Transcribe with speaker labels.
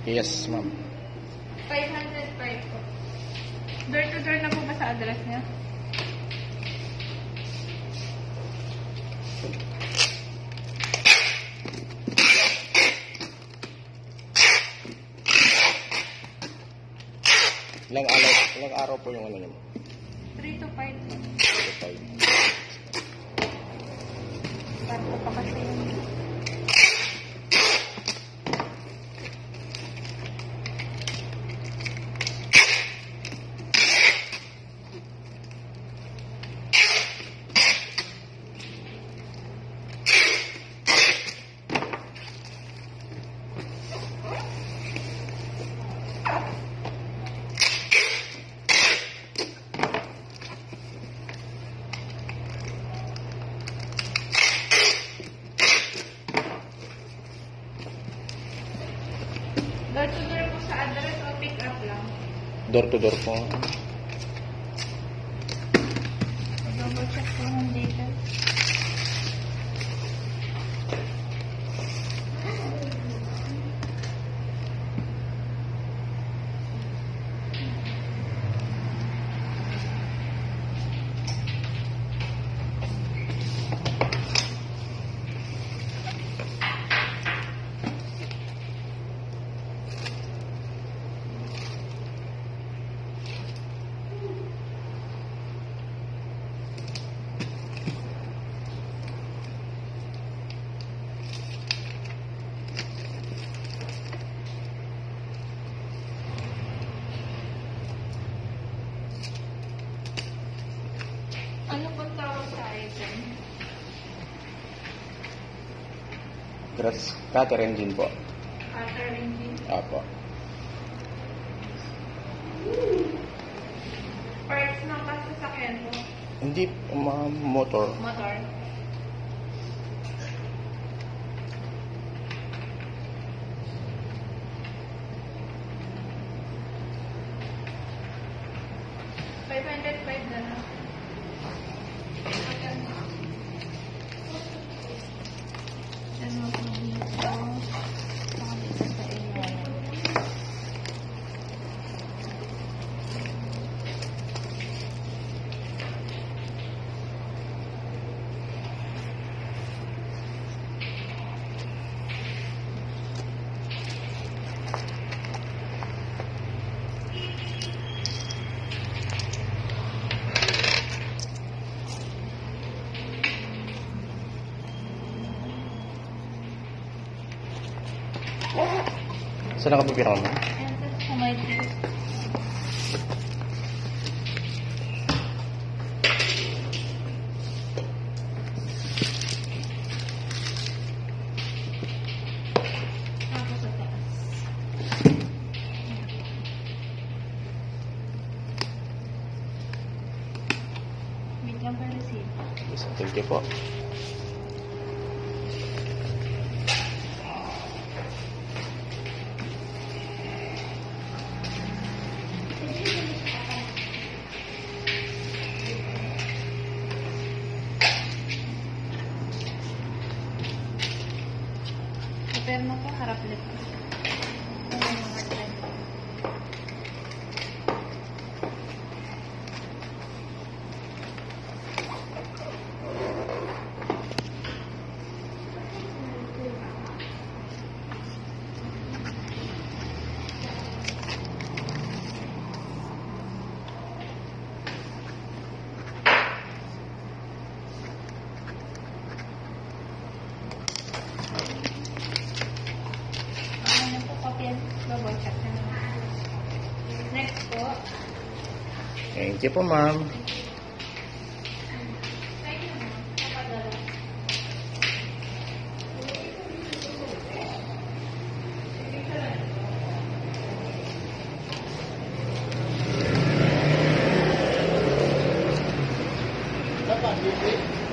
Speaker 1: Yes, ma'am.
Speaker 2: 505 po. Door to door na po ba sa address niya?
Speaker 1: Ilang araw po yung ano niyo?
Speaker 2: 3 to 5 po.
Speaker 1: 5.
Speaker 2: Parto pa kasi yun. Door to door po sa address o pick up lang?
Speaker 1: Door to door po.
Speaker 2: Double check po ng details. Ano po tawag sa item?
Speaker 1: Grass cutter engine po.
Speaker 2: Cutter engine.
Speaker 1: Apo.
Speaker 2: Parts ng sasakyan po.
Speaker 1: Hindi, ma'am, motor.
Speaker 2: Motor. $505 na lang. Ano po dito? Pakita sa inyo.
Speaker 1: Saan nakapipira mo?
Speaker 2: Ito sa may trip. Tapos sa taas. Wait lang pa receipt.
Speaker 1: Yes, thank you po.
Speaker 2: Pero mo po, harap ulit. Double check na naman. Next po.
Speaker 1: Thank you po, ma'am.
Speaker 3: Dapat,